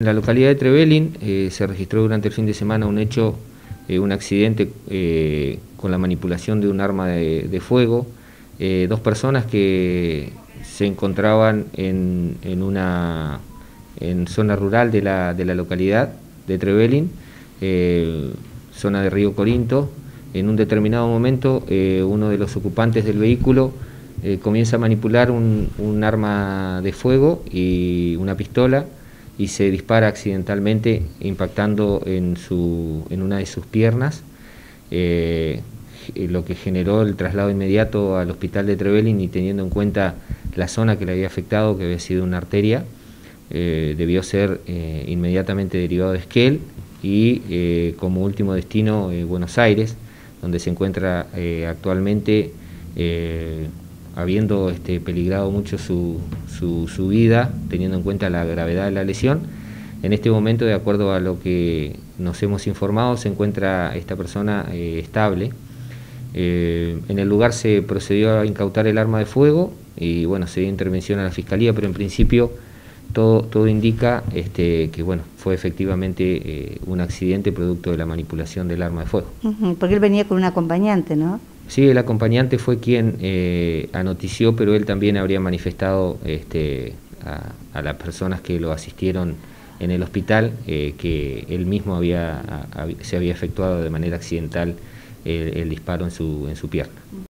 En la localidad de Trevelin se registró durante el fin de semana un hecho, un accidente con la manipulación de un arma de fuego. Dos personas que se encontraban en zona rural de la localidad de Trevelin, zona de Río Corinto. En un determinado momento uno de los ocupantes del vehículo comienza a manipular un arma de fuego y una pistola, y se dispara accidentalmente impactando en una de sus piernas, lo que generó el traslado inmediato al hospital de Trevelin, y teniendo en cuenta la zona que le había afectado, que había sido una arteria, debió ser inmediatamente derivado de Esquel y como último destino Buenos Aires, donde se encuentra actualmente, habiendo peligrado mucho su vida, teniendo en cuenta la gravedad de la lesión. En este momento, de acuerdo a lo que nos hemos informado, se encuentra esta persona estable. En el lugar se procedió a incautar el arma de fuego y bueno, se dio intervención a la Fiscalía, pero en principio todo indica que bueno, fue efectivamente un accidente producto de la manipulación del arma de fuego. Porque él venía con un acompañante, ¿no? Sí, el acompañante fue quien anotició, pero él también habría manifestado a las personas que lo asistieron en el hospital que él mismo se había efectuado de manera accidental el disparo en su pierna.